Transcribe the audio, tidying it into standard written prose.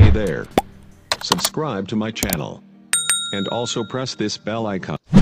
Hey there. Subscribe to my channel. And also press this bell icon.